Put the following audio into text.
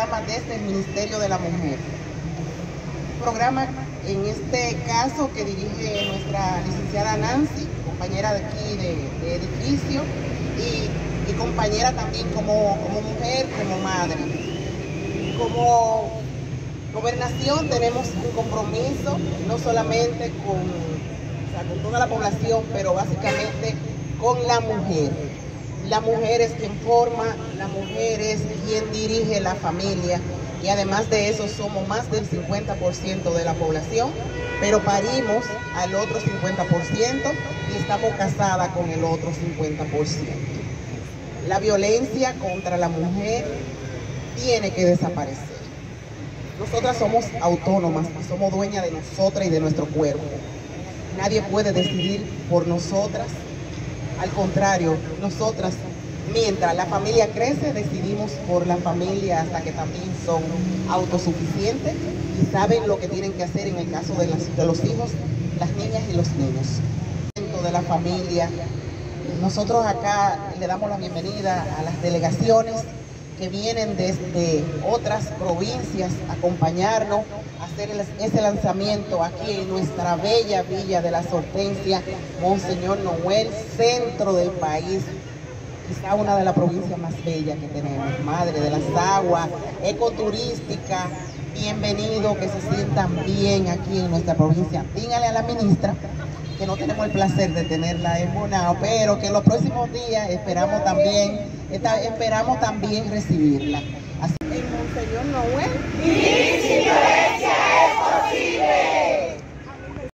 programa desde el Ministerio de la Mujer. Un programa, en este caso, que dirige nuestra licenciada Nancy, compañera de aquí de edificio, y compañera también como mujer, como madre. Como gobernación tenemos un compromiso, no solamente con toda la población, pero básicamente con la mujer. La mujer es quien forma, la mujer es quien dirige la familia, y además de eso somos más del 50% de la población, pero parimos al otro 50% y estamos casadas con el otro 50%. La violencia contra la mujer tiene que desaparecer. Nosotras somos autónomas y somos dueñas de nosotras y de nuestro cuerpo. Nadie puede decidir por nosotras. Al contrario, nosotras, mientras la familia crece, decidimos por la familia hasta que también son autosuficientes y saben lo que tienen que hacer en el caso de los hijos, las niñas y los niños. Dentro de la familia, nosotros acá le damos la bienvenida a las delegaciones que vienen desde otras provincias a acompañarnos, a hacer ese lanzamiento aquí en nuestra bella Villa de las Hortensias, Monseñor Noel, centro del país, quizá una de las provincias más bellas que tenemos, madre de las aguas, ecoturística. Bienvenido, que se sientan bien aquí en nuestra provincia. Díganle a la ministra que no tenemos el placer de tenerla en Bonao, pero que en los próximos días esperamos también recibirla. Así que Monseñor Noel.